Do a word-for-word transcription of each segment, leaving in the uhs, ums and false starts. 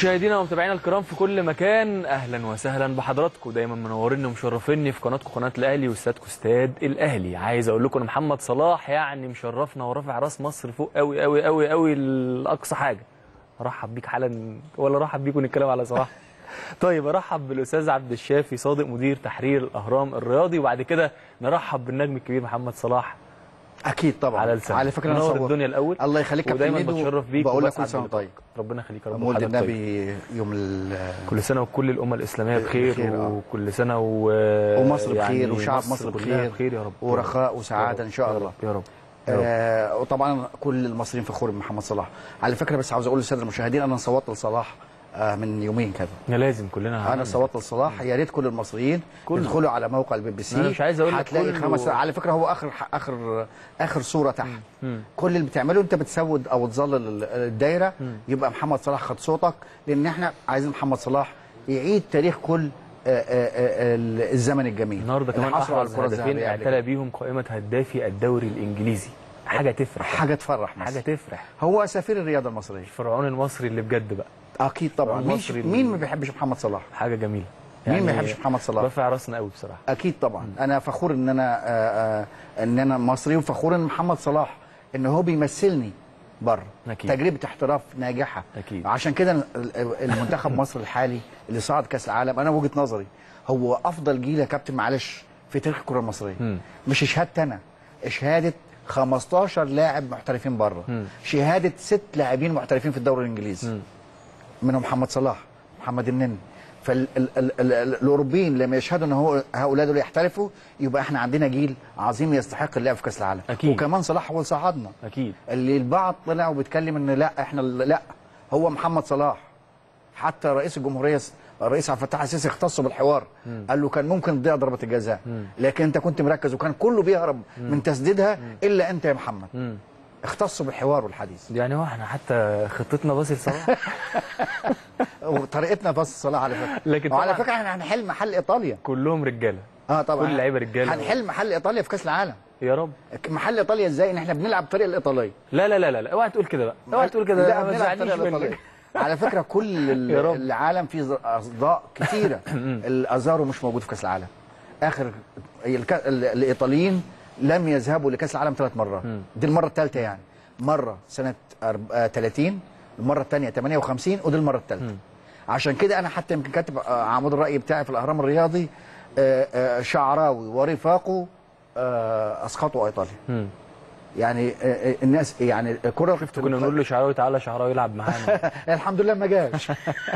مشاهدينا ومتابعينا الكرام في كل مكان، اهلا وسهلا بحضراتكم. دايما منوريني ومشرفيني في قناتكم قناه الاهلي واستادكم استاد الاهلي. عايز اقول لكم ان محمد صلاح يعني مشرفنا ورافع راس مصر فوق قوي قوي قوي قوي لاقصى حاجه. ارحب بيك حالا ولا ارحب بيكم نتكلم على صلاح؟ طيب ارحب بالاستاذ عبد الشافي صادق مدير تحرير الاهرام الرياضي، وبعد كده نرحب بالنجم الكبير محمد صلاح. اكيد طبعا على لسانك. على فكره انا منور صور. الدنيا الاول. الله يخليك يا ودايما بتشرف بيك بقول لك كل سنه طيب. ربنا يخليك يا رب. مولد النبي يوم ال كل سنه وكل الامه الاسلاميه بخير, بخير وكل سنه و... ومصر بخير يعني وشعب مصر, مصر بخير, بخير يا رب، ورخاء وسعاده ان شاء الله يا رب. آه وطبعا كل المصريين فخورين بمحمد صلاح. على فكره بس عاوز اقول للساده المشاهدين انا صوتت لصلاح آه من يومين كده. لازم كلنا انا صوتت لصلاح. يا ريت كل المصريين يدخلوا على موقع البي بي سي. انا مش عايز اقول لك هتلاقي خمس. على فكره هو اخر اخر اخر صوره تحت. مم. كل اللي بتعمله انت بتسود او تظلل الدايره. مم. يبقى محمد صلاح خد صوتك، لان احنا عايزين محمد صلاح يعيد تاريخ كل آآ آآ الزمن الجميل. النهارده كمان احرز هدفين اعتلى بيهم قائمه هدافي الدوري الانجليزي. حاجه تفرح، حاجه تفرح مصر. حاجه تفرح. هو سفير الرياضه المصريه، الفرعون المصري اللي بجد بقى. اكيد طبعا. مين مين ما بيحبش محمد صلاح؟ حاجه جميله يعني. مين ما بيحبش محمد صلاح؟ رافع راسنا قوي بصراحه. اكيد طبعا. م. انا فخور ان انا آآ آآ ان انا مصري، وفخور ان محمد صلاح ان هو بيمثلني بره. تجربه احتراف ناجحه. أكيد. عشان كده المنتخب مصر الحالي اللي صعد كاس العالم انا وجهه نظري هو افضل جيل يا كابتن معلش في تاريخ الكره المصريه. م. مش شهادتي انا، شهاده خمستاشر لاعب محترفين بره، شهاده ست لاعبين محترفين في الدوري الانجليزي. م. منهم محمد صلاح، محمد النني. فالاوروبيين لما يشهدوا ان هو هؤلاء دول يحترفوا يبقى احنا عندنا جيل عظيم يستحق اللعب في كاس العالم. أكيد. وكمان صلاح هو اللي صعدنا. اكيد. اللي البعض طلع وبيتكلم ان لا احنا لا، هو محمد صلاح. حتى رئيس الجمهوريه الرئيس عبد الفتاح السيسي اختصه بالحوار. مم. قال له كان ممكن تضيع ضربه الجزاء، لكن انت كنت مركز وكان كله بيهرب مم. من تسديدها مم. الا انت يا محمد. مم. اختصوا بالحوار والحديث. يعني هو احنا حتى خطتنا باصي لصلاح وطريقتنا باصي لصلاح على فكره. لكن وعلى فكره احنا هنحل محل ايطاليا. كلهم رجاله. اه طبعا. كل لعيبه رجاله. هنحل محل ايطاليا في كاس العالم. يا رب. محل ايطاليا ازاي؟ ان احنا بنلعب بالطريقه الايطاليه. لا لا لا لا اوعى تقول كده بقى. اوعى تقول كده. لا بنلعب بالطريقه الايطاليه. على فكره كل العالم فيه اصداء كثيره. الازارو مش موجود في كاس العالم. اخر الايطاليين لم يذهبوا لكاس العالم ثلاث مرات. دي المره الثالثه يعني. مره سنه ثلاثين، المره الثانيه ثمانية وخمسين، ودي المره الثالثه. عشان كده انا حتى يمكن كاتب عمود الراي بتاعي في الاهرام الرياضي شعراوي ورفاقه اسقطوا ايطاليا. يعني الناس يعني كره. شفت كنا بنقول له شعراوي تعالى شعراوي يلعب معانا. الحمد لله ما جاش.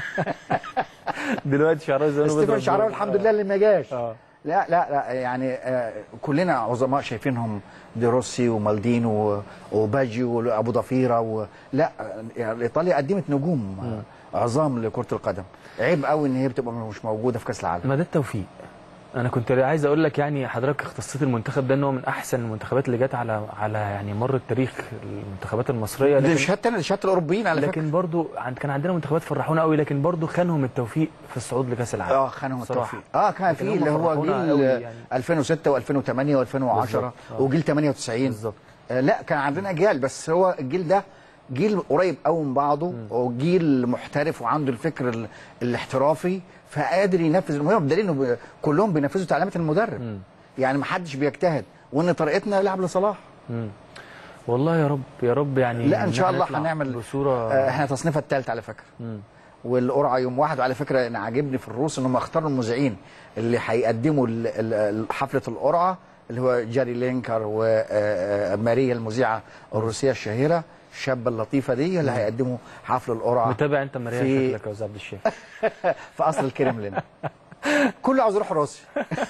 دلوقتي شعراوي زي ستيفن شعراوي الحمد لله اللي ما جاش. اه لا لا لا يعني آه كلنا عظماء شايفينهم، دي روسي ومالدين وباجي وابو ضفيره و... لا يعني ايطاليا قدمت نجوم عظام لكره القدم. عيب قوي ان هي بتبقى مش موجوده في كاس العالم. ما ده التوفيق. انا كنت عايز اقول لك يعني حضرتك اختصيت المنتخب ده ان هو من احسن المنتخبات اللي جت على على يعني مر التاريخ المنتخبات المصريه. لكن دي شهاده انا شهاده الاوروبيين على فكره. لكن برضو كان عندنا منتخبات فرحونا قوي، لكن برضو خانهم التوفيق في الصعود لكاس العالم. اه خانهم التوفيق. اه كان في اللي هو جيل يعني ألفين وستة وألفين وثمانية وألفين وعشرة وجيل ثمانية وتسعين بالظبط. آه لا كان عندنا اجيال، بس هو الجيل ده جيل قريب قوي من بعضه، وجيل محترف وعنده الفكر الاحترافي، فقادر ينفذ المهمه، بدليل انه كلهم بينفذوا تعليمات المدرب. مم. يعني ما حدش بيجتهد، وان طريقتنا لعب لصلاح. مم. والله يا رب يا رب يعني. لا ان شاء الله هنعمل بصوره. آه احنا تصنيفها الثالث على فكره. مم. والقرعه يوم واحد. وعلى فكره انا عاجبني في الروس انهم اختاروا المذيعين اللي هيقدموا حفله القرعه، اللي هو جاري لينكر وماريا المذيعه الروسيه الشهيره الشابه اللطيفه دي اللي هيقدموا حفل القرعه. متابع انت ماريا في... شكلك يا استاذ عبد الشافي. في اصل الكريملين. كله عاوز يروح روسيا.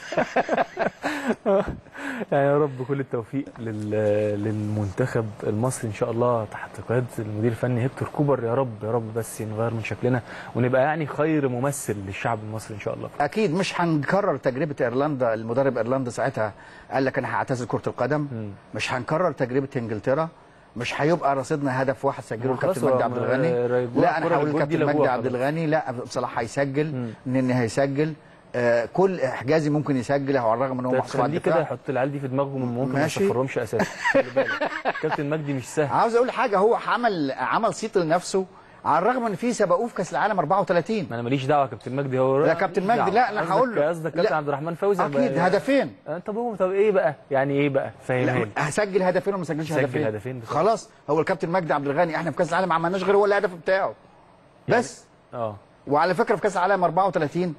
يعني يا رب كل التوفيق لل... للمنتخب المصري ان شاء الله تحت قياده المدير الفني هيكتور كوبر. يا رب يا رب بس نغير من شكلنا ونبقى يعني خير ممثل للشعب المصري ان شاء الله. اكيد مش هنكرر تجربه ايرلندا. المدرب ايرلندا ساعتها قال لك انا هعتزل كره القدم. م. مش هنكرر تجربه انجلترا. مش هيبقى رصيدنا هدف واحد سجله الكابتن مجدي عبد الغني. لا انا هقول الكابتن مجدي عبد الغني لا صلاح هيسجل، نني هيسجل، آه كل حجازي ممكن يسجل على الرغم ان هو محسوب على الدفاع. كده يحط العيال دي في دماغهم ممكن ما يصفرهمش اساسا. خلي بالك كابتن مجدي مش سهل. عاوز اقول حاجه، هو عمل عمل صيت لنفسه على الرغم ان في سبقوه في كاس العالم أربعة وثلاثين. ما انا ماليش دعوه كابتن مجدي هو لا كابتن مجدي، لا انا هقول له قصدك كابتن عبد الرحمن فوزي. اكيد هدفين. طب هو طب ايه بقى يعني ايه بقى فاهمني؟ هسجل هدفين وما سجلش هدفين. سجل هدفين خلاص. هو الكابتن مجدي عبد الغني احنا في كاس العالم ما عملناش غير هو الهدف بتاعه بس. اه وعلى فكره في كاس العالم أربعة وثلاثين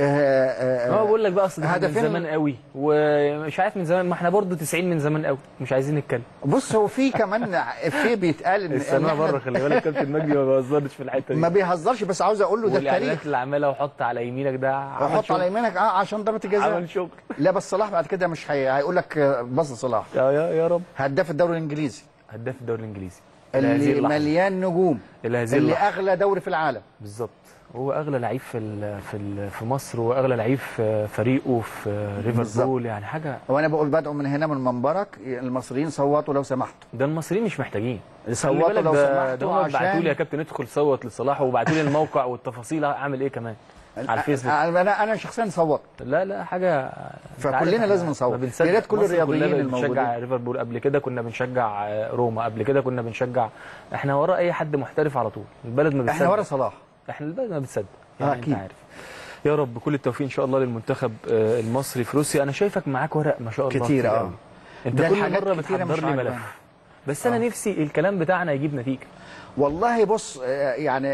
اه بقول لك بقى اصل من زمان قوي ومش عارف من زمان، ما احنا برضه تسعين من زمان قوي مش عايزين نتكلم. بص هو في كمان افيه بيتقال ان السماء بره، خلي بالك كابتن مجدي ما بيهزرش في الحته دي. ما بيهزرش، بس عاوز اقول له ده التاريخ. والاعلانات اللي عملها وحط على يمينك ده وحط على يمينك اه عشان ضربه الجزاء عمل شغل. لا بس صلاح بعد كده مش هي... هيقول لك بص صلاح يا يا يا رب هداف الدوري الانجليزي، هداف الدوري الانجليزي اللي مليان نجوم، اللي, اللي اغلى دوري في العالم بالظبط. هو اغلى لعيب في ال في ال في مصر، واغلى لعيب في فريقه في ليفربول، يعني حاجه. وانا بقول بدعو من هنا من منبرك المصريين صوتوا لو سمحتوا. ده المصريين مش محتاجين صوتوا لو سمحتوا. ده هم بعتوا لي يا كابتن ادخل صوت لصلاح، وبعتوا لي الموقع والتفاصيل اعمل ايه كمان على الفيسبوك. انا انا شخصيا صوت. لا لا حاجه، فكلنا لازم نصوت. يا ريت كل الرياضيين الموجودين. بنشجع ليفربول قبل كده، كنا بنشجع روما قبل كده، كنا بنشجع. احنا ورا اي حد محترف على طول. البلد ما بتصدق. احنا ورا صلاح. احنا البلد ما بتصدق. يعني أكيد. انت عارف. يا رب كل التوفيق ان شاء الله للمنتخب المصري في روسيا. انا شايفك معاك ورق ما شاء الله كتير اه. انت كل مره بتحضر لي ملف، بس انا آه. نفسي الكلام بتاعنا يجيب نتيجه. والله بص يعني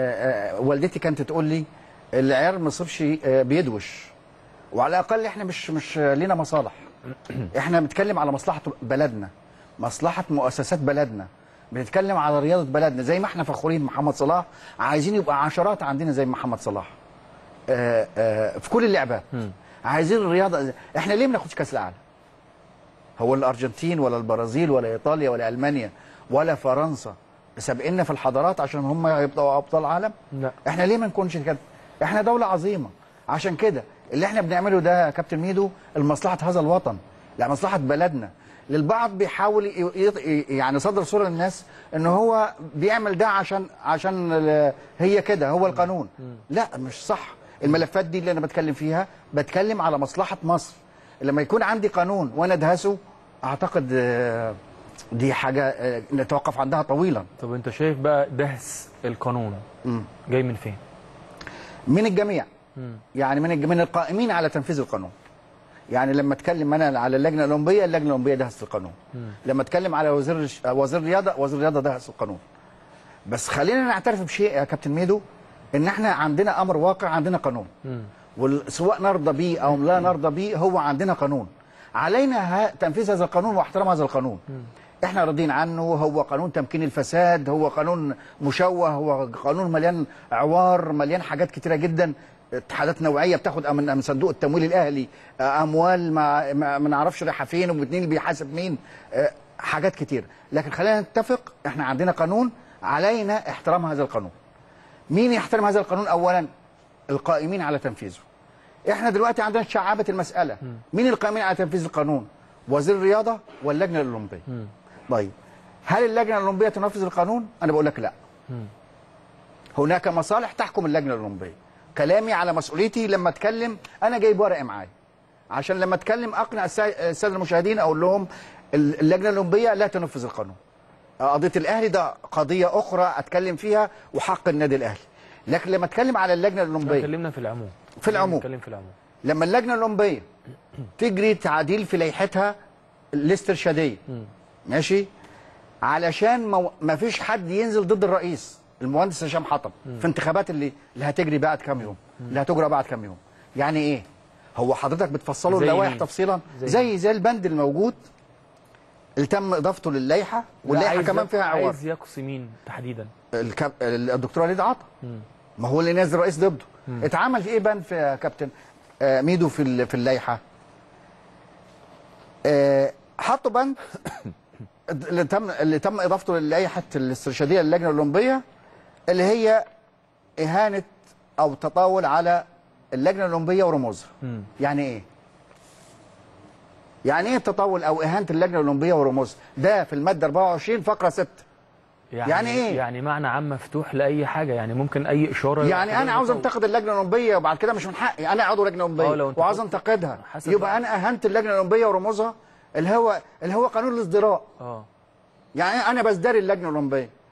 والدتي كانت تقول لي العيار ما يصيبش بيدوش، وعلى الاقل احنا مش مش لينا مصالح. احنا بنتكلم على مصلحه بلدنا، مصلحه مؤسسات بلدنا، بنتكلم على رياضه بلدنا. زي ما احنا فخورين محمد صلاح، عايزين يبقى عشرات عندنا زي محمد صلاح آآ آآ في كل اللعبات. عايزين الرياضه. احنا ليه ما ناخدش كاس العالم؟ هو الارجنتين ولا البرازيل ولا ايطاليا ولا المانيا ولا فرنسا سابقنا في الحضارات عشان هم يبقوا ابطال عالم؟ لا. احنا ليه ما نكونش كده؟ احنا دوله عظيمه. عشان كده اللي احنا بنعمله ده يا كابتن ميدو لمصلحه هذا الوطن، لمصلحه بلدنا. للبعض بيحاول يعني صدر صوره للناس ان هو بيعمل ده عشان عشان هي كده هو القانون. لا مش صح. الملفات دي اللي انا بتكلم فيها بتكلم على مصلحه مصر. لما يكون عندي قانون وانا ادهسه اعتقد دي حاجه نتوقف عندها طويلا. طب انت شايف بقى دهس القانون م. جاي من فين؟ من الجميع. م. يعني من من القائمين على تنفيذ القانون. يعني لما اتكلم انا على اللجنه الاولمبيه، اللجنه الاولمبيه دهست القانون. م. لما اتكلم على وزير وزير الرياضه، وزير الرياضه دهس القانون. بس خلينا نعترف بشيء يا كابتن ميدو، ان احنا عندنا امر واقع، عندنا قانون. وسواء نرضى به او لا نرضى به هو عندنا قانون. علينا تنفيذ هذا القانون واحترام هذا القانون. م. احنا راضيين عنه. هو قانون تمكين الفساد، هو قانون مشوه، هو قانون مليان عوار، مليان حاجات كتيره جدا. اتحادات نوعيه بتاخد من من صندوق التمويل الاهلي اموال ما ما نعرفش رايحه فين، ومين اللي بيحاسب مين، حاجات كتير. لكن خلينا نتفق، احنا عندنا قانون، علينا احترام هذا القانون. مين يحترم هذا القانون؟ اولا القائمين على تنفيذه. احنا دلوقتي عندنا شعابه المساله. مين القائمين على تنفيذ القانون؟ وزير الرياضه واللجنه الاولمبيه. طيب هل اللجنه الاولمبيه تنفذ القانون؟ انا بقول لك لا. هناك مصالح تحكم اللجنه الاولمبيه. كلامي على مسؤوليتي. لما اتكلم انا جايب ورقه معايا عشان لما اتكلم اقنع الساده المشاهدين، اقول لهم اللجنه الاولمبيه لا تنفذ القانون. قضيه الاهلي ده قضيه اخرى اتكلم فيها، وحق النادي الاهلي. لكن لما اتكلم على اللجنه الاولمبيه، اتكلمنا في العموم في العموم اتكلم في العموم لما اللجنه الاولمبيه تجري تعديل في لائحتها الاسترشاديه، ماشي، علشان مو... ما فيش حد ينزل ضد الرئيس المهندس هشام حطب في انتخابات اللي اللي هتجري بعد كام يوم، اللي هتجرى بعد كام يوم. يعني ايه؟ هو حضرتك بتفصله اللوائح تفصيلا زي زي, زي البند الموجود اللي تم اضافته للائحه، واللائحه كمان فيها عوار. عايز يقصي مين تحديدا؟ الكاب... الدكتور وليد عطا. ما هو اللي نازل الرئيس ضده. مم. اتعمل في ايه بند في يا كابتن آه ميدو في في اللائحه؟ آه حطوا بند اللي تم اللي تم اضافته للائحه الاسترشاديه للجنه الاولمبيه، اللي هي اهانه او تطاول على اللجنه الاولمبيه ورموزها. يعني ايه؟ يعني ايه التطاول او اهانه اللجنه الاولمبيه ورموزها؟ ده في الماده أربعة وعشرين فقره ستة. يعني, يعني ايه؟ يعني معنى عام مفتوح لاي حاجه، يعني ممكن اي اشاره. يعني انا عاوز انتقد اللجنه الاولمبيه وبعد كده مش من حقي، انا عضو لجنه اولمبيه وعاوز انتقدها، يبقى انا اهنت اللجنه الاولمبيه ورموزها، اللي هو اللي هو قانون الازدراء. اه يعني انا بزدري اللجنه الاولمبيه.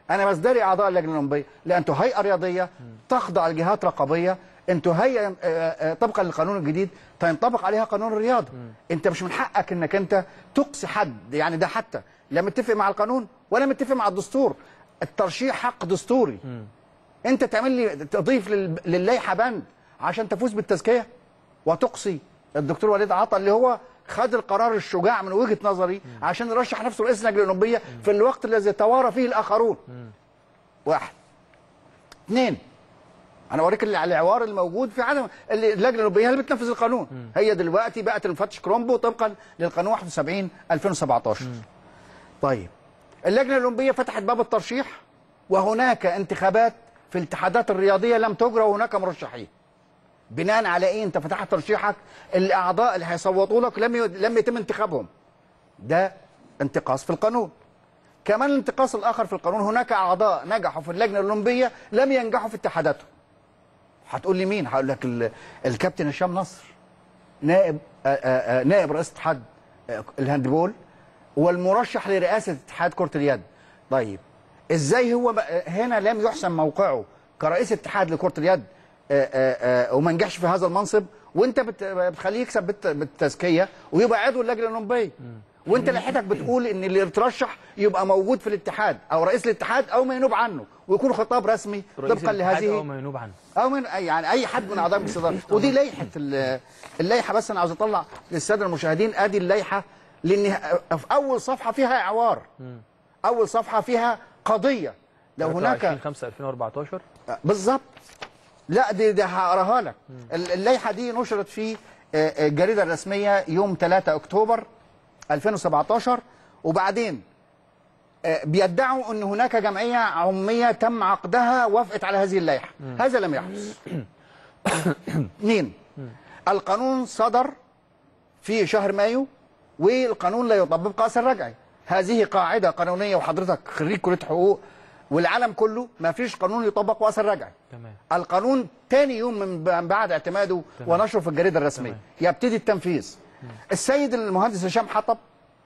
انا بزدري اعضاء اللجنه الاولمبيه، لا انتوا هيئه رياضيه تخضع لجهات رقابيه، انتوا هيئه طبقا للقانون الجديد تنطبق عليها قانون الرياضه. انت مش من حقك انك انت تقصي حد، يعني ده حتى لا متفق مع القانون ولا متفق مع الدستور. الترشيح حق دستوري. م. انت تعمل لي تضيف للائحه بند عشان تفوز بالتزكيه وتقصي الدكتور وليد عطا اللي هو خد القرار الشجاع من وجهه نظري م. عشان يرشح نفسه رئيس اللجنه الاولمبيه في الوقت الذي توارى فيه الاخرون. م. واحد. اثنين، انا اوريك العوار الموجود في عدم اللجنه الاولمبيه اللي بتنفذ القانون. م. هي دلوقتي بقت المفتش كرومبو طبقا للقانون واحد وسبعين ألفين وسبعطاشر. م. طيب اللجنه الاولمبيه فتحت باب الترشيح وهناك انتخابات في الاتحادات الرياضيه لم تجرى وهناك مرشحين. بناء على ايه انت فتحت ترشيحك؟ الاعضاء اللي هيصوتوا لك لم لم يتم انتخابهم. ده انتقاص في القانون. كمان الانتقاص الاخر في القانون، هناك اعضاء نجحوا في اللجنه الاولمبيه لم ينجحوا في اتحاداتهم. هتقول لي مين؟ هقول لك الكابتن هشام نصر نائب آآ آآ نائب رئيس اتحاد الهاندبول والمرشح لرئاسه اتحاد كره اليد. طيب ازاي هو هنا لم يحسن موقعه كرئيس اتحاد لكره اليد وما نجحش في هذا المنصب، وانت بتخليه يكسب بالتزكيه ويبقى عضو اللجنه الاولمبيه، وانت لائحتك بتقول ان اللي يترشح يبقى موجود في الاتحاد او رئيس الاتحاد او ما ينوب عنه ويكون خطاب رسمي طبقا لهذه او ما ينوب عنه او من يعني اي حد من اعضاء مجلس الاداره. ودي لائحه اللائحه، بس انا عاوز اطلع للساده المشاهدين ادي اللائحه، لان في اول صفحه فيها اعوار، اول صفحه فيها قضيه. لو هناك خمسة ألفين وأربعتاشر بالظبط. لا دي دي هقراها لك. اللائحه دي نشرت في الجريده الرسميه يوم ثلاثة أكتوبر ألفين وسبعطاشر، وبعدين بيدعوا ان هناك جمعيه عموميه تم عقدها وافقت على هذه اللائحه. هذا لم يحدث. اثنين، القانون صدر في شهر مايو والقانون لا يطبق اثر رجعي. هذه قاعده قانونيه، وحضرتك خريج كليه حقوق والعالم كله ما فيش قانون يطبق واثر رجعي. تمام. القانون ثاني يوم من بعد اعتماده تمام. ونشره في الجريده الرسميه تمام. يبتدي التنفيذ. مم. السيد المهندس هشام حطب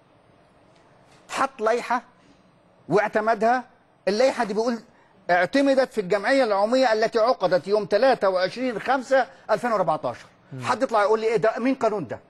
حط لائحه واعتمدها. اللائحه دي بيقول اعتمدت في الجمعيه العموميه التي عقدت يوم ثلاثة وعشرين خمسة ألفين وأربعطاشر. مم. حد يطلع يقول لي ايه ده؟ مين قانون ده؟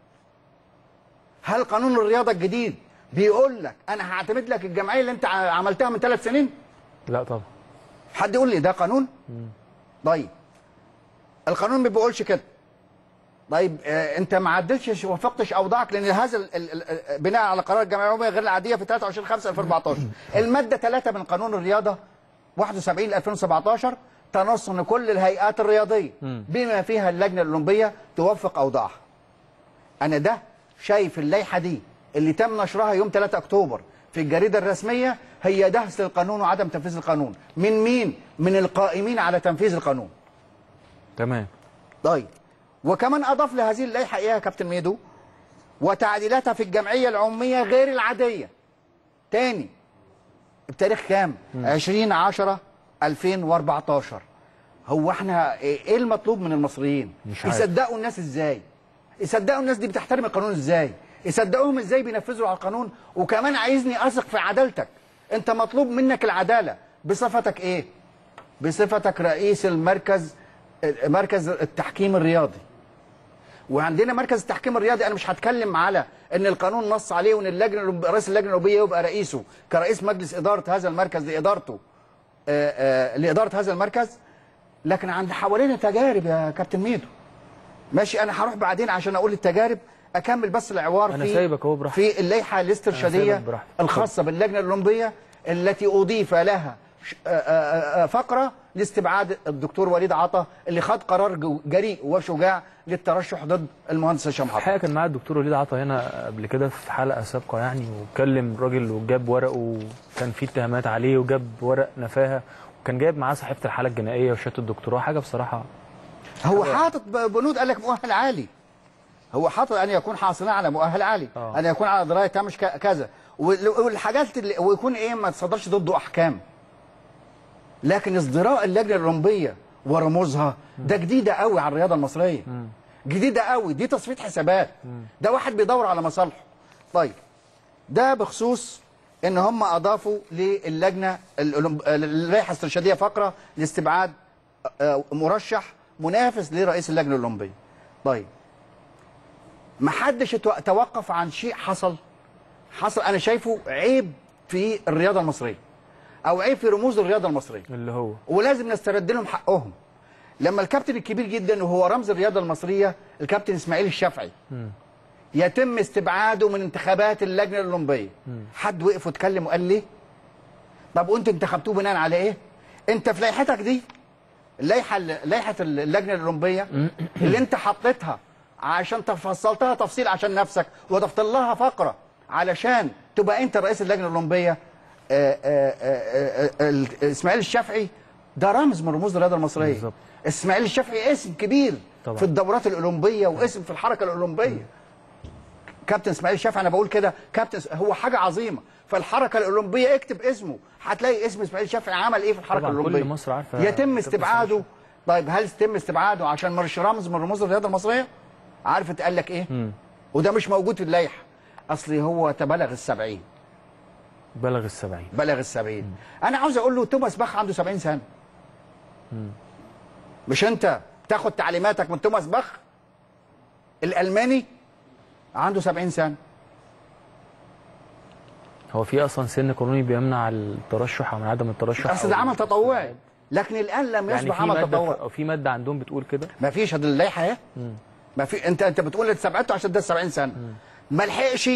هل قانون الرياضه الجديد بيقول لك انا هعتمد لك الجمعيه اللي انت عملتها من ثلاث سنين؟ لا طبعا. حد يقول لي ده قانون؟ مم. طيب القانون ما بيقولش كده. طيب آه انت ما عدلتش وفقتش اوضاعك، لان هذا ال ال بناء على قرار الجمعيه العموميه غير العاديه في ثلاثة وعشرين خمسة ألفين وأربعطاشر. الماده ثلاثة من قانون الرياضه واحد وسبعين ألفين وسبعطاشر تنص ان كل الهيئات الرياضيه بما فيها اللجنه الاولمبيه توفق اوضاعها. انا ده شايف اللائحه دي اللي تم نشرها يوم ثلاثة أكتوبر في الجريده الرسميه هي دهس للقانون وعدم تنفيذ القانون. من مين؟ من القائمين على تنفيذ القانون. تمام. طيب وكمان اضاف لهذه اللائحه ايه يا كابتن ميدو؟ وتعديلاتها في الجمعيه العموميه غير العاديه. تاني بتاريخ كام؟ عشرين عشرة ألفين وأربعطاشر. هو احنا ايه المطلوب من المصريين؟ يصدقوا الناس ازاي؟ يصدقوا الناس دي بتحترم القانون ازاي؟ يصدقوهم ازاي بينفذوا على القانون؟ وكمان عايزني اثق في عدالتك. انت مطلوب منك العداله بصفتك ايه؟ بصفتك رئيس المركز مركز التحكيم الرياضي. وعندنا مركز التحكيم الرياضي، انا مش هتكلم على ان القانون نص عليه وان اللجنه رئيس اللجنه الاولمبيه يبقى رئيسه كرئيس مجلس اداره هذا المركز لادارته آآ آآ لاداره هذا المركز، لكن عند حوالينا تجارب يا كابتن ميدو. ماشي انا هروح بعدين عشان اقول التجارب، اكمل بس العوار أنا في سايبك اهو براحتك. في اللائحه الاسترشاديه الخاصه باللجنه الاولمبيه التي اضيف لها فقره لاستبعاد الدكتور وليد عطا اللي خد قرار جريء وشجاع للترشح ضد المهندس هشام حطب. الحقيقه كان معايا الدكتور وليد عطا هنا قبل كده في حلقه سابقه يعني، واتكلم الراجل وجاب ورقه وكان في اتهامات عليه وجاب ورق نفاهه، وكان جايب معاه صحيفه الحاله الجنائيه وشهاده الدكتوراه. حاجه بصراحه هو حاطط بنود، قال لك مؤهل عالي. هو حاطط ان يكون حاصلا على مؤهل عالي، أوه. ان يكون على درايه تامش كذا، والحاجات اللي ويكون ايه ما تصدرش ضده احكام. لكن ازدراء اللجنه الاولمبيه ورموزها ده جديده قوي على الرياضه المصريه. م. جديده قوي، دي تصفيه حسابات. م. ده واحد بيدور على مصالحه. طيب ده بخصوص ان هم اضافوا للجنه الأولمب- اللائحه الاسترشاديه فقره لاستبعاد آه، مرشح منافس لرئيس اللجنه الاولمبيه. طيب ما حدش اتو- توقف عن شيء حصل حصل انا شايفه عيب في الرياضه المصريه او عيب في رموز الرياضه المصريه، اللي هو ولازم نسترد لهم حقهم. لما الكابتن الكبير جدا وهو رمز الرياضه المصريه الكابتن اسماعيل الشافعي يتم استبعاده من انتخابات اللجنه الاولمبيه، حد وقف واتكلم وقال ليه؟ طب وانتوا انتخبتوه بناء على ايه؟ انت في لائحتك دي اللائحه لائحه اللجنه الاولمبيه اللي انت حطيتها عشان تفصلتها تفصيل عشان نفسك وضفت لها فقره علشان تبقى انت رئيس اللجنه الاولمبيه. آه، آه، آه، آه، آه، اسماعيل الشافعي ده رمز من رموز الرياضه المصريه. بالظبط. اسماعيل الشافعي اسم كبير طبعا. في الدورات الاولمبيه واسم في الحركه الاولمبيه. كابتن اسماعيل الشافعي انا بقول كده كابتن هو حاجه عظيمه فالحركه الاولمبيه، اكتب اسمه هتلاقي اسم اسماعيل الشافعي عمل ايه في الحركه طبعا الاولمبيه. كل مصر عارفه. يتم استبعاده. طيب هل يتم استبعاده عشان مش رمز من رموز الرياضه المصريه؟ عارف اتقال لك ايه؟ مم. وده مش موجود في اللائحه. اصلي هو تبلغ السبعين. بلغ السبعين. بلغ السبعين. انا عاوز اقول له توماس باخ عنده سبعين سنه. مم. مش انت تاخد تعليماتك من توماس باخ الالماني عنده سبعين سنه. هو في اصلا سن قانوني بيمنع الترشح او من عدم الترشح؟ اصل ده عمل تطوعي لكن الان لم يعني يصبح في عمل ماده تطوعي. او في ماده عندهم بتقول كده؟ ما فيش هذه اللائحه اهي. ما في انت انت بتقول استبعدته عشان ده سبعين سنه. ما لحقش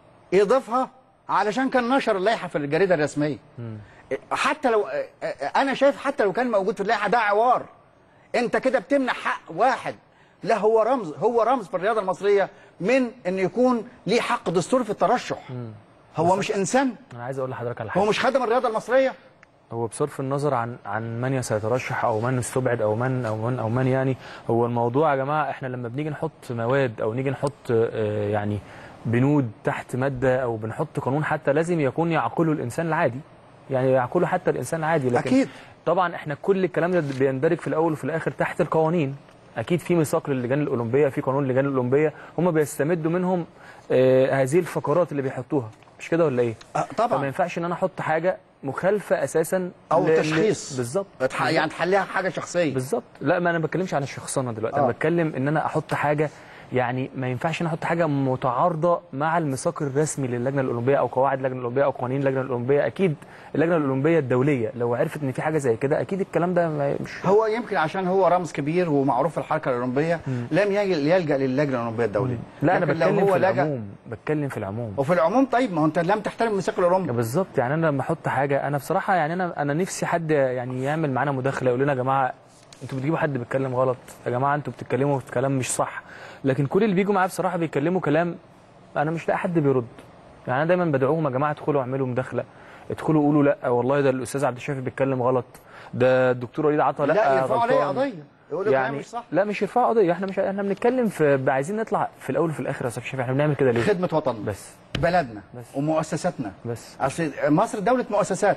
يضيفها علشان كان نشر اللائحه في الجريده الرسميه. مم. حتى لو انا شايف حتى لو كان موجود في اللائحه ده عوار. انت كده بتمنع حق واحد لا هو رمز هو رمز في الرياضه المصريه من ان يكون ليه حق دستوري في الترشح. مم. هو مش انسان. انا عايز اقول لحضرتك على حاجه. هو مش خادم الرياضه المصريه. هو بصرف النظر عن عن من سيترشح او من استبعد او من او من او من يعني هو الموضوع يا جماعه احنا لما بنيجي نحط مواد او نيجي نحط آه يعني بنود تحت ماده او بنحط قانون حتى لازم يكون يعقله الانسان العادي. يعني يعقله حتى الانسان العادي. لكن اكيد طبعا احنا كل الكلام ده بيندرج في الاول وفي الاخر تحت القوانين. اكيد في ميثاق للجان الاولمبيه، في قانون للجان الاولمبيه هم بيستمدوا منهم آه هذه الفقرات اللي بيحطوها، مش كده ولا ايه؟ أه طبعا. فما ينفعش ان انا احط حاجه مخالفه اساسا او ل... تشخيص. بالظبط. يعني تحليها حاجه شخصيه. بالظبط. لا ما انا ما بتكلمش عن الشخصنه دلوقتي. أوه. انا بتكلم ان انا احط حاجه يعني ما ينفعش ان احط حاجه متعارضه مع الميثاق الرسمي للجنه الاولمبيه او قواعد اللجنه الاولمبيه او قوانين اللجنه الاولمبيه. اكيد اللجنه الاولمبيه الدوليه لو عرفت ان في حاجه زي كده اكيد الكلام ده ما مش هو يمكن عشان هو رمز كبير ومعروف في الحركه الاولمبيه مم. لم يلجا للجنه الاولمبيه الدوليه. لا انا بتكلم في العموم. بتكلم في العموم. وفي العموم طيب ما هو انت لم تحترم الميثاق الاولمبي. بالظبط. يعني انا لما احط حاجه انا بصراحه يعني انا انا نفسي حد يعني يعمل معانا مداخله يقول لنا يا جماعه انتوا بتجيبوا حد بيتكلم غلط، يا جماعه انتوا بتتكلموا في كلام مش صح. لكن كل اللي بيجوا معايا بصراحه بيتكلموا كلام انا مش لاقي حد بيرد. يعني انا دايما بدعوهم يا جماعه ادخلوا اعملوا مداخله، ادخلوا قولوا لا والله ده الاستاذ عبد الشافي بيتكلم غلط، ده الدكتور وليد عطا لا لا يرفعوا عليه قضيه يقولوا يعني مش صح. لا مش يرفعوا قضيه. احنا مش احنا بنتكلم في عايزين نطلع في الاول وفي الاخر يا استاذ شافي. احنا بنعمل كده ليه؟ خدمه وطننا بس، بلدنا بس. ومؤسساتنا بس. اصل مصر دوله مؤسسات.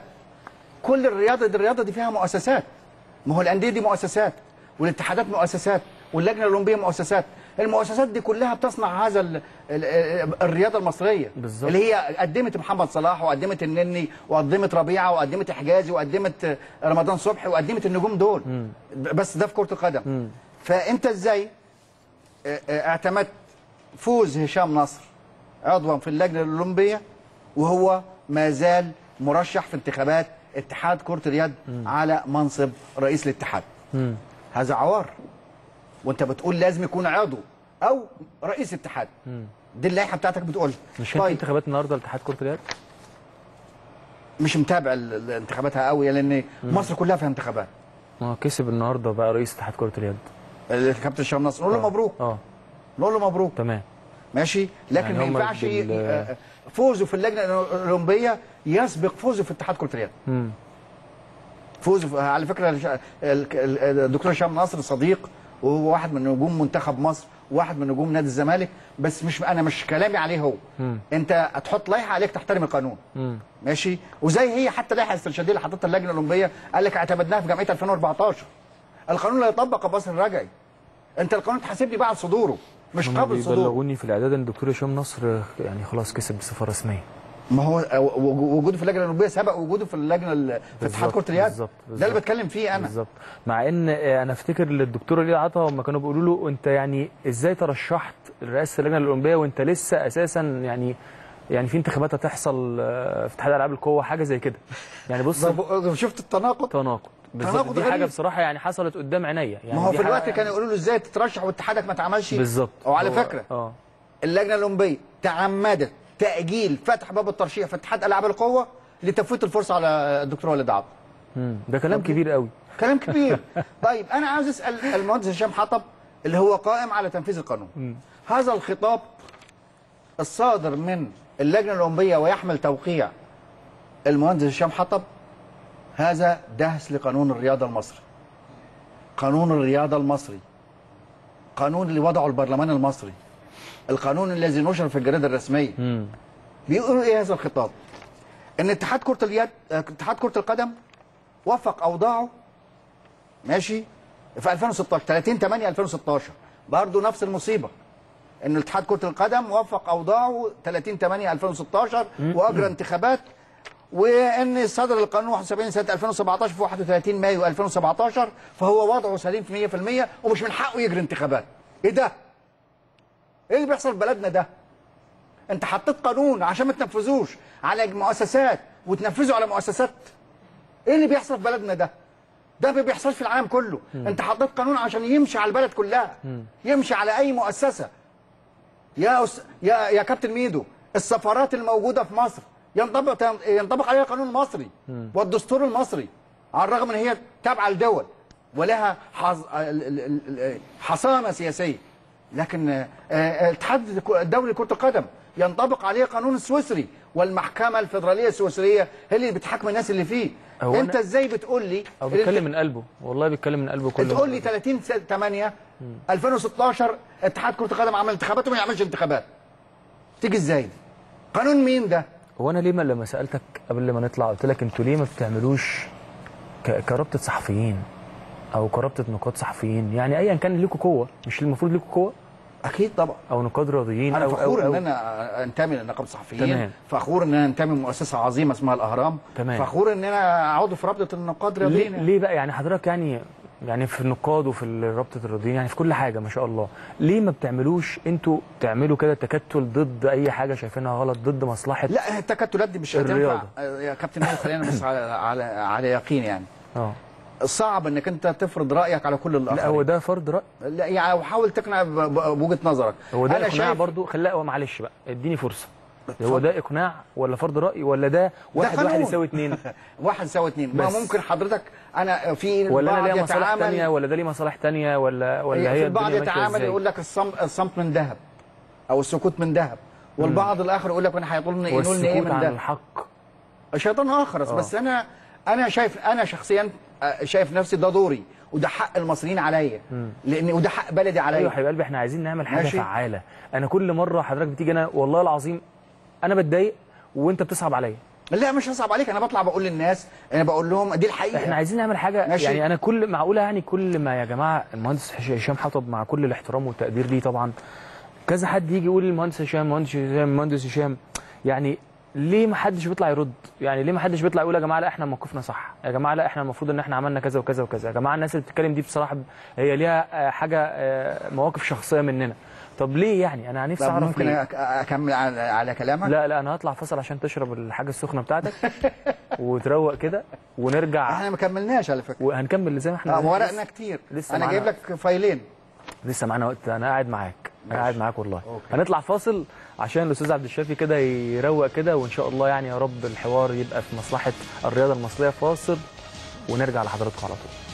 كل الرياضه دي الرياضه دي فيها مؤسسات. ما هو الانديه دي مؤسسات والاتحادات مؤسسات واللجنه الاولمبيه مؤسسات. المؤسسات دي كلها بتصنع هذا ال ال الرياضه المصريه بالزبط. اللي هي قدمت محمد صلاح وقدمت النني وقدمت ربيعه وقدمت حجازي وقدمت رمضان صبحي وقدمت النجوم دول. مم. بس ده في كره القدم. مم. فانت ازاي اعتمدت فوز هشام نصر عضوا في اللجنه الاولمبيه وهو ما زال مرشح في انتخابات اتحاد كره اليد مم. على منصب رئيس الاتحاد؟ مم. هذا عوار. وانت بتقول لازم يكون عضو او رئيس اتحاد. مم. دي اللائحه بتاعتك بتقول. مش كان في انتخابات النهارده لاتحاد كره اليد؟ مش متابع انتخاباتها قوي لان مم. مصر كلها فيها انتخابات. اه كسب النهارده بقى رئيس اتحاد كره اليد الكابتن هشام نصر. نقول له مبروك. اه نقول له مبروك. تمام ماشي. لكن يعني ما ينفعش بال... فوزه في اللجنه الاولمبيه يسبق فوزه في اتحاد كره اليد. امم فوزه على فكره الدكتور هشام نصر صديق وهو واحد من نجوم منتخب مصر وواحد من نجوم نادي الزمالك. بس مش انا مش كلامي عليه هو. مم. انت هتحط لائحه عليك تحترم القانون. مم. ماشي. وزي هي حتى اللائحه الاسترشاديه اللي حطتها اللجنه الاولمبيه قال لك اعتمدناها في جمعيه ألفين وأربعتاشر. القانون لا يطبق يا باصر الرجعي. انت القانون تحاسبني بعد صدوره مش قبل صدوره. بلغوني في الاعداد ان الدكتور هشام نصر يعني خلاص كسب بصفه رسميه. ما هو وجوده في اللجنه الاولمبيه سبق وجوده في اللجنه في اتحاد كره اليد. بالظبط ده اللي بتكلم فيه انا. بالظبط. مع ان انا افتكر الدكتور وليد عطا هم كانوا بيقولوا له انت يعني ازاي ترشحت لرئاسه اللجنه الاولمبيه وانت لسه اساسا يعني يعني في انتخابات هتحصل في اتحاد العاب القوه حاجه زي كده. يعني بص شفت التناقض؟ تناقض بالظبط. دي حاجه بصراحه يعني حصلت قدام عينيا. يعني ما هو في الوقت كانوا يقولوا له ازاي تترشح واتحادك ما اتعملش. بالظبط. وعلى فكره اه اللجنه الاولمبيه تعمدت تاجيل فتح باب الترشيح في اتحاد العاب القوه لتفويت الفرصه على الدكتور وليد عطا. امم ده كلام كبير قوي. كلام كبير. طيب انا عاوز اسال المهندس هشام حطب اللي هو قائم على تنفيذ القانون. مم. هذا الخطاب الصادر من اللجنه الاولمبيه ويحمل توقيع المهندس هشام حطب هذا دهس لقانون الرياضه المصري. قانون الرياضه المصري، قانون اللي وضعه البرلمان المصري، القانون الذي نشر في الجريده الرسميه. مم. بيقولوا ايه هذا الخطاب؟ ان اتحاد كره اليد اتحاد كره القدم وفق اوضاعه ماشي في ألفين وستاشر ثلاثين ثمانية ألفين وستاشر برضه نفس المصيبه ان اتحاد كره القدم وفق اوضاعه ثلاثين ثمانية ألفين وستاشر واجرى انتخابات، وان صدر القانون واحد وسبعين سنه ألفين وسبعتاشر في واحد وثلاثين مايو ألفين وسبعتاشر فهو وضعه سليم في مية في المية ومش من حقه يجري انتخابات. ايه ده؟ ايه اللي بيحصل في بلدنا ده؟ انت حطيت قانون عشان ما تنفذوش على مؤسسات وتنفذه على مؤسسات. ايه اللي بيحصل في بلدنا ده؟ ده ما بيحصلش في العالم كله. م. انت حطيت قانون عشان يمشي على البلد كلها. م. يمشي على اي مؤسسه. يا أس... يا يا كابتن ميدو، السفارات الموجوده في مصر ينطبق ينطبق عليها القانون المصري م. والدستور المصري، على الرغم ان هي تابعه لدول ولها حظ... حصانه سياسيه، لكن الاتحاد الدولي لكره القدم ينطبق عليه قانون السويسري والمحكمه الفيدراليه السويسريه هي اللي بتحاكم الناس اللي فيه. انت ازاي بتقول لي؟ هو بيتكلم من قلبه، والله بيتكلم من قلبه. كله تقول لي ثلاثين ثمانية ألفين وستاشر اتحاد كره القدم عمل انتخابات وما يعملش انتخابات. تيجي ازاي دي؟ قانون مين ده؟ هو انا ليه ما لما سالتك قبل ما نطلع قلت لك انتوا ليه ما بتعملوش كرابطه صحفيين او كرابطه نقاد صحفيين؟ يعني ايا كان ليكوا قوه، مش المفروض ليكوا قوه؟ اكيد طبعا. او نقاد رياضيين. انا أو فخور أو ان انا انتمي لنقابه الصحفيين. تمام. فخور ان انا انتمي لمؤسسه عظيمه اسمها الاهرام. تمام. فخور ان انا عضو في رابطه النقاد الرياضيين. ليه, ليه بقى يعني حضرتك يعني يعني في النقاد وفي رابطه الرياضيين يعني في كل حاجه ما شاء الله، ليه ما بتعملوش انتوا تعملوا كده تكتل ضد اي حاجه شايفينها غلط، ضد مصلحه؟ لا التكتلات دي مش هتنفع يا كابتن ميدو. خلينا بس على على على يقين يعني. اه صعب انك انت تفرض رايك على كل الاخرين. لا هو ده فرض راي. لا يعني حاول تقنع بوجهه نظرك. هو ده انا اقناع شايف... برضه. خليها معلش بقى اديني فرصه. هو ده اقناع ولا فرض راي ولا ده واحد ده واحد يساوي اثنين؟ واحد يساوي اثنين. ما ممكن حضرتك انا في ولا انا ليا مصالح ثانيه ولا ده ليه مصالح ثانيه ولا ولا هي البعض يتعامل يقول لك الصمت من ذهب او السكوت من ذهب، والبعض الاخر يقول لك انا هيطولني ينولني ايه من ده؟ الحق شيطان اخر. أوه. بس انا انا شايف انا شخصيا شايف نفسي ده دوري وده حق المصريين عليا، لان وده حق بلدي عليا. ايوه يا حبيب قلبي احنا عايزين نعمل حاجه ماشي. فعاله. انا كل مره حضرتك بتيجي انا والله العظيم انا بتضايق وانت بتصعب عليا. لا مش هصعب عليك، انا بطلع بقول للناس، انا بقول لهم دي الحقيقه. احنا عايزين نعمل حاجه ماشي. يعني انا كل معقوله يعني كل ما يا جماعه المهندس هشام حطب مع كل الاحترام والتقدير ليه طبعا كذا حد يجي يقول المهندس هشام المهندس هشام المهندس هشام، يعني ليه ما حدش بيطلع يرد؟ يعني ليه ما حدش بيطلع يقول يا جماعه لا احنا موقفنا صح، يا جماعه لا احنا المفروض ان احنا عملنا كذا وكذا وكذا، يا جماعه الناس اللي بتتكلم دي بصراحه هي ليها حاجه مواقف شخصيه مننا. طب ليه يعني؟ انا نفسي اعرف. ممكن ليه؟ اكمل على, على كلامك؟ لا لا انا هطلع فصل عشان تشرب الحاجه السخنه بتاعتك وتروق كده ونرجع. احنا ما كملناش على فكره. وهنكمل زي ما احنا. اه ورقنا كتير. لسه انا جايب لك فايلين. لسه معانا وقت. انا قاعد معاك. انا قاعد معاك والله. أوكي. هنطلع فاصل عشان الاستاذ عبد الشافي كده يروق كده، وان شاء الله يعني يا رب الحوار يبقى في مصلحه الرياضه المصريه. فاصل ونرجع لحضراتكم على طول.